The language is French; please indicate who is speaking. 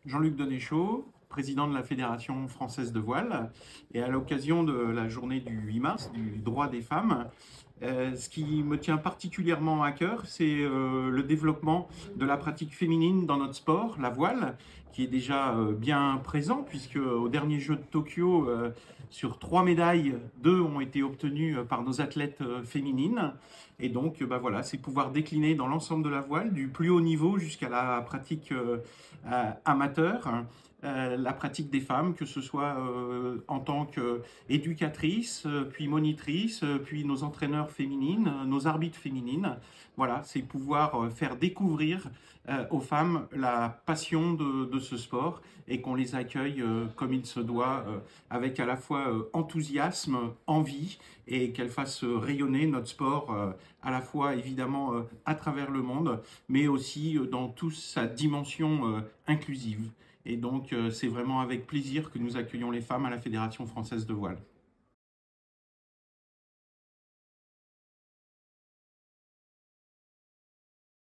Speaker 1: Jean-Luc Denéchaud, président de la Fédération française de voile, et à l'occasion de la journée du 8 mars, du droit des femmes, ce qui me tient particulièrement à cœur, c'est le développement de la pratique féminine dans notre sport, la voile, qui est déjà bien présent, puisque au dernier jeu de Tokyo, sur 3 médailles, 2 ont été obtenues par nos athlètes féminines. Et donc, voilà, c'est pouvoir décliner dans l'ensemble de la voile, du plus haut niveau jusqu'à la pratique amateur, la pratique des femmes, que ce soit en tant qu'éducatrice, puis monitrice, puis nos entraîneurs féminines, nos arbitres féminines. Voilà, c'est pouvoir faire découvrir aux femmes la passion de ce sport et qu'on les accueille comme il se doit, avec à la fois enthousiasme, envie, et qu'elles fassent rayonner notre sport à la fois évidemment à travers le monde, mais aussi dans toute sa dimension inclusive. Et donc c'est vraiment avec plaisir que nous accueillons les femmes à la Fédération française de voile.